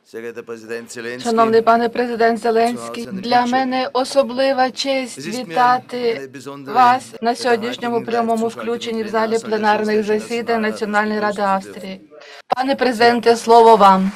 Шановний пане президент Зеленський, для мене особлива честь вітати вас на сьогоднішньому прямому включенні в залі пленарних засідань Національної ради Австрії. Пане президенте, слово вам.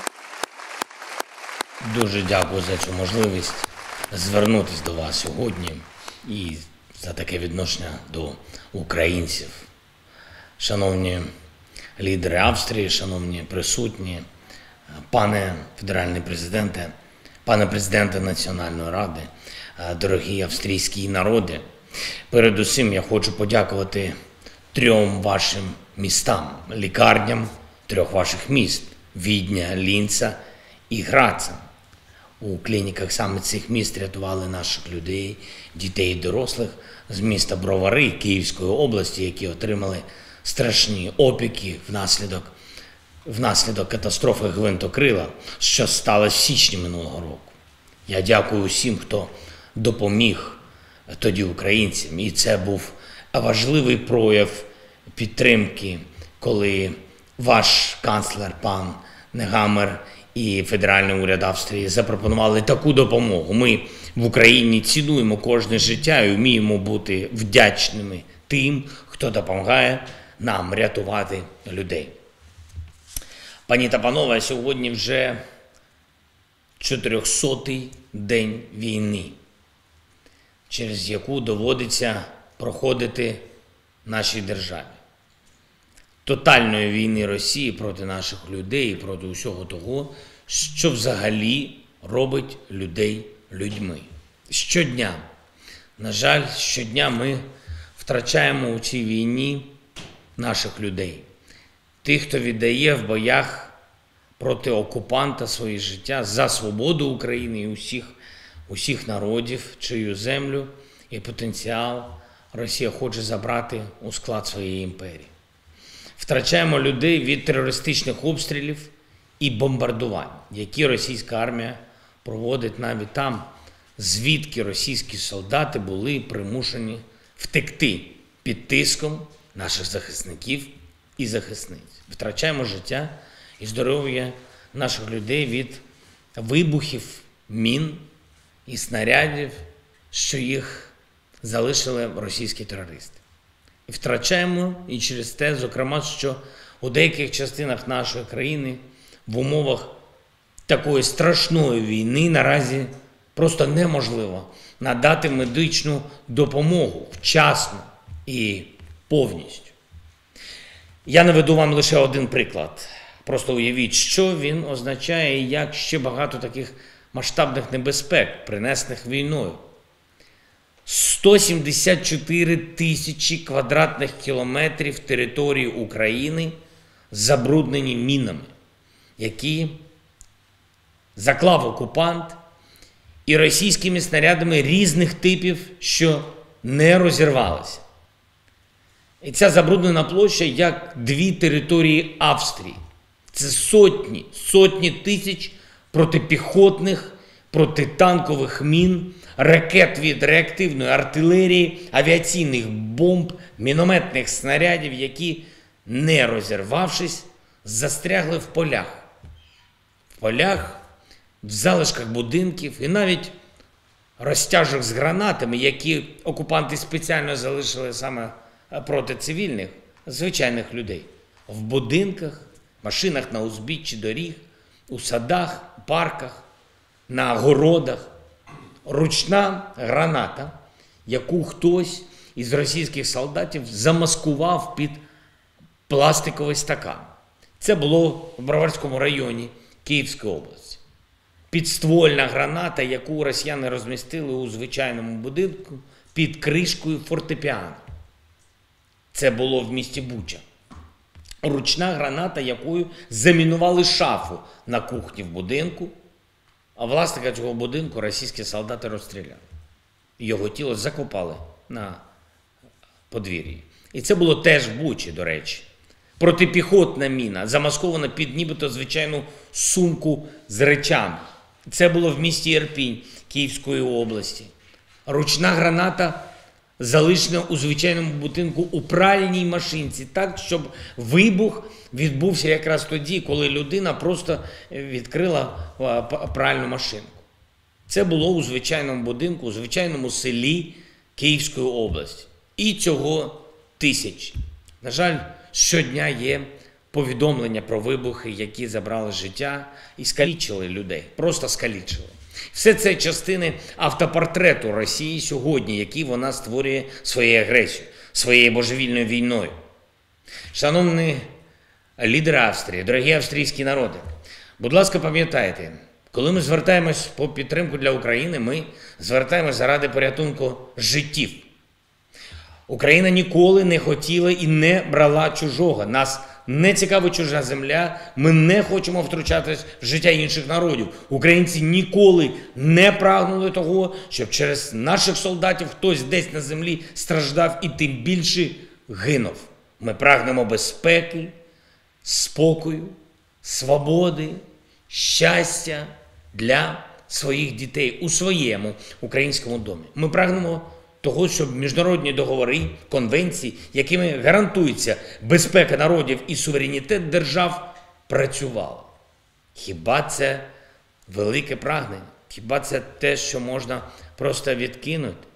Дуже дякую за цю можливість звернутися до вас сьогодні і за таке відношення до українців. Шановні лідери Австрії, шановні присутні, пане федеральний президенте, пане президенте Національної ради, дорогі австрійські народи, передусім я хочу подякувати трьом вашим містам, лікарням трьох ваших міст – Відня, Лінца і Граца. У клініках саме цих міст рятували наших людей, дітей і дорослих з міста Бровари Київської області, які отримали страшні опіки внаслідок катастрофи гвинтокрила, що сталося в січні минулого року. Я дякую усім, хто допоміг тоді українцям. І це був важливий прояв підтримки, коли ваш канцлер пан Негамер і федеральний уряд Австрії запропонували таку допомогу. Ми в Україні цінуємо кожне життя і вміємо бути вдячними тим, хто допомагає нам рятувати людей. Пані та панове, сьогодні вже 400-й день війни, через яку доводиться проходити нашій державі. Тотальної війни Росії проти наших людей і проти усього того, що взагалі робить людей людьми. Щодня, на жаль, щодня ми втрачаємо у цій війні наших людей. Тих, хто віддає в боях проти окупанта своє життя за свободу України і усіх народів, чию землю і потенціал Росія хоче забрати у склад своєї імперії. Втрачаємо людей від терористичних обстрілів і бомбардувань, які російська армія проводить навіть там, звідки російські солдати були примушені втекти під тиском наших захисників і захисниць. Втрачаємо життя і здоров'я наших людей від вибухів, мін і снарядів, що їх залишили російські терористи. І втрачаємо і через те, зокрема, що у деяких частинах нашої країни в умовах такої страшної війни наразі просто неможливо надати медичну допомогу вчасно і повністю. Я наведу вам лише один приклад. Просто уявіть, що він означає і як ще багато таких масштабних небезпек, принесених війною. 174 тисячі квадратних кілометрів території України забруднені мінами, які заклав окупант, і російськими снарядами різних типів, що не розірвалися. І ця забруднена площа як дві території Австрії. Це сотні тисяч протипіхотних, протитанкових мін, ракет від реактивної артилерії, авіаційних бомб, мінометних снарядів, які, не розірвавшись, застрягли в полях. В полях, в залишках будинків і навіть розтяжок з гранатами, які окупанти спеціально залишили саме проти цивільних, звичайних людей. В будинках, машинах на узбіччі доріг, у садах, парках, на городах. Ручна граната, яку хтось із російських солдатів замаскував під пластиковий стакан. Це було в Броварському районі Київської області. Підствольна граната, яку росіяни розмістили у звичайному будинку під кришкою фортепіано. Це було в місті Буча. Ручна граната, якою замінували шафу на кухні в будинку, а власника цього будинку російські солдати розстріляли. Його тіло закопали на подвір'ї. І це було теж в Бучі, до речі. Протипіхотна міна, замаскована під нібито звичайну сумку з речами. Це було в місті Ірпінь Київської області. Ручна граната залишено у звичайному будинку у пральній машинці, так, щоб вибух відбувся якраз тоді, коли людина просто відкрила пральну машинку. Це було у звичайному будинку, у звичайному селі Київської області. І цього тисячі. На жаль, щодня є повідомлення про вибухи, які забрали життя і скалічили людей. Просто скалічили. Все це частини автопортрету Росії сьогодні, який вона створює своєю агресією, своєю божевільною війною. Шановні лідери Австрії, дорогі австрійські народи, будь ласка, пам'ятайте, коли ми звертаємось по підтримку для України, ми звертаємось заради порятунку життів. Україна ніколи не хотіла і не брала чужого. Нас не цікавить чужа земля, ми не хочемо втручатись в життя інших народів. Українці ніколи не прагнули того, щоб через наших солдатів хтось десь на землі страждав і тим більше гинув. Ми прагнемо безпеки, спокою, свободи, щастя для своїх дітей у своєму українському домі. Ми прагнемо того, щоб міжнародні договори, конвенції, якими гарантується безпека народів і суверенітет держав, працювали. Хіба це велике прагнення? Хіба це те, що можна просто відкинути?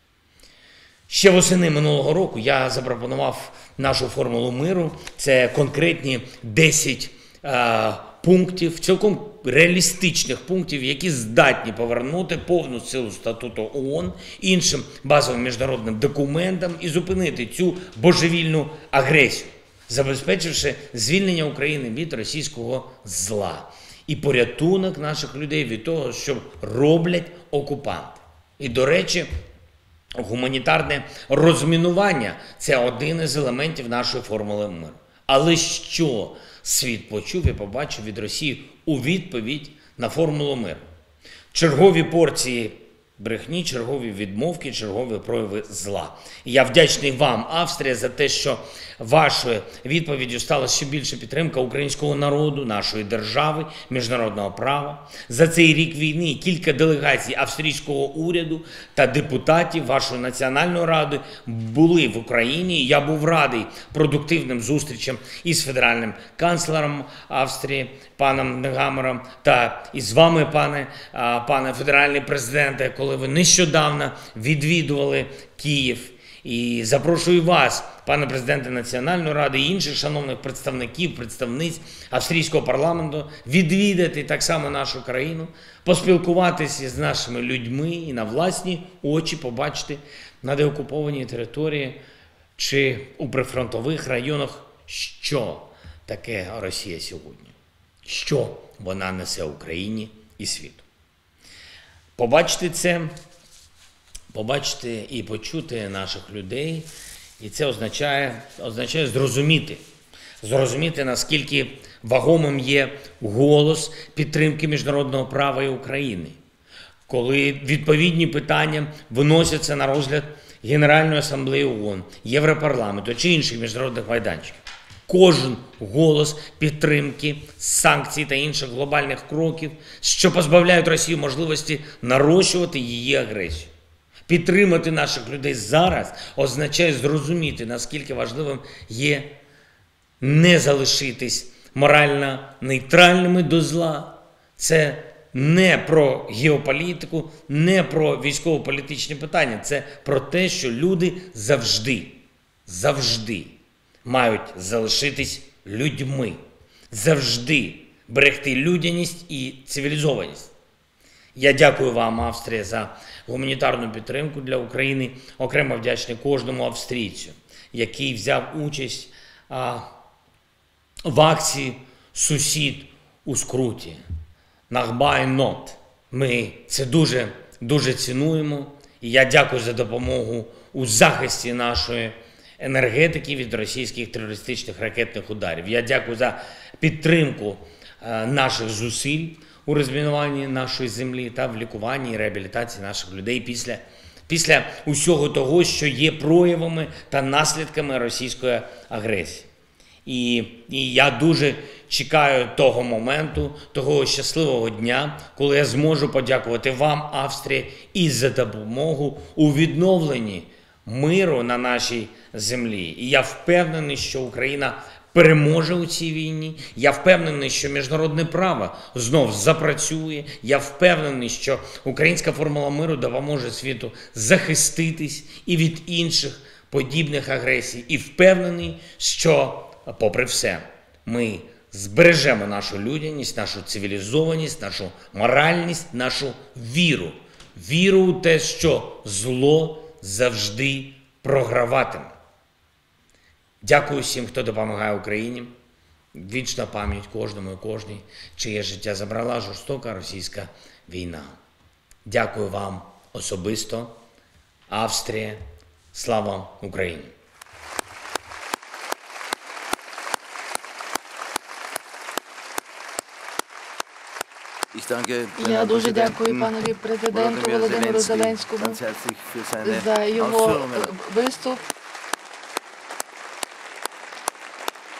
Ще восени минулого року я запропонував нашу формулу миру. Це конкретні 10 пунктів, цілком реалістичних пунктів, які здатні повернути повну силу статуту ООН, іншим базовим міжнародним документам і зупинити цю божевільну агресію, забезпечивши звільнення України від російського зла і порятунок наших людей від того, що роблять окупанти. І, до речі, гуманітарне розмінування – це один із елементів нашої формули миру. Але що світ почув і побачив від Росії у відповідь на формулу миру? Чергові порції брехні, чергові відмовки, чергові прояви зла. І я вдячний вам, Австрія, за те, що вашою відповіддю стала ще більше підтримка українського народу, нашої держави, міжнародного права. За цей рік війни кілька делегацій австрійського уряду та депутатів вашої Національної ради були в Україні. Я був радий продуктивним зустрічам із федеральним канцлером Австрії, паном Негамером, та із вами, пане федеральний президенте, коли ви нещодавно відвідували Київ. І запрошую вас, пане президенте Національної ради і інших шановних представників, представниць австрійського парламенту, відвідати так само нашу країну, поспілкуватися з нашими людьми і на власні очі побачити на деокупованій території чи у прифронтових районах, що таке Росія сьогодні, що вона несе Україні і світу. Побачити це, побачити і почути наших людей, і це означає зрозуміти, наскільки вагомим є голос підтримки міжнародного права і України, коли відповідні питання виносяться на розгляд Генеральної асамблеї ООН, Європарламенту чи інших міжнародних майданчиків. Кожен голос підтримки, санкцій та інших глобальних кроків, що позбавляють Росію можливості нарощувати її агресію. Підтримати наших людей зараз означає зрозуміти, наскільки важливим є не залишитись морально нейтральними до зла. Це не про геополітику, не про військово-політичні питання. Це про те, що люди завжди мають залишитись людьми. Завжди берегти людяність і цивілізованість. Я дякую вам, Австрія, за гуманітарну підтримку для України. Окремо вдячний кожному австрійцю, який взяв участь в акції «Сусід у скруті». Нахбай-нот. Ми це дуже цінуємо. І я дякую за допомогу у захисті нашої енергетики від російських терористичних ракетних ударів. Я дякую за підтримку наших зусиль у розмінуванні нашої землі та в лікуванні і реабілітації наших людей після усього того, що є проявами та наслідками російської агресії. І я дуже чекаю того моменту, того щасливого дня, коли я зможу подякувати вам, Австрія, і за допомогу у відновленні миру на нашій землі. І я впевнений, що Україна переможе у цій війні. Я впевнений, що міжнародне право знов запрацює. Я впевнений, що українська формула миру допоможе світу захиститись і від інших подібних агресій. І впевнений, що, попри все, ми збережемо нашу людяність, нашу цивілізованість, нашу моральність, нашу віру. Віру у те, що зло завжди програватиме. Дякую всім, хто допомагає Україні. Вічна пам'ять кожному і кожній, чиє життя забрала жорстока російська війна. Дякую вам особисто. Австрія. Слава Україні! Я дуже дякую панові президенту Володимиру Зеленському за його виступ.